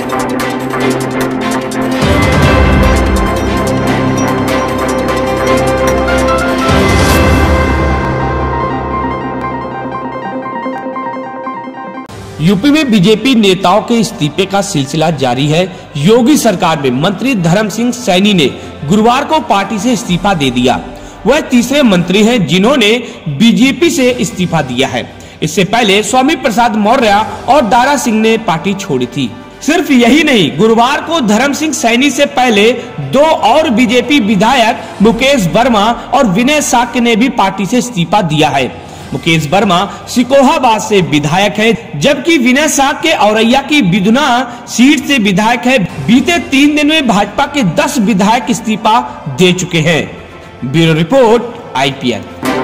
UP में BJP नेताओं के इस्तीफे का सिलसिला जारी है। योगी सरकार में मंत्री धर्म सिंह सैनी ने गुरुवार को पार्टी से इस्तीफा दे दिया। वह तीसरे मंत्री हैं जिन्होंने बीजेपी से इस्तीफा दिया है। इससे पहले स्वामी प्रसाद मौर्य और दारा सिंह ने पार्टी छोड़ी थी। सिर्फ यही नहीं, गुरुवार को धर्म सिंह सैनी से पहले 2 और बीजेपी विधायक मुकेश वर्मा और विनय साक्य ने भी पार्टी से इस्तीफा दिया है। मुकेश वर्मा सिकोहाबाद से विधायक है, जबकि विनय साक्य औरैया की बिधुना सीट से विधायक है। बीते 3 दिन में भाजपा के 10 विधायक इस्तीफा दे चुके हैं। Bureau report IPN।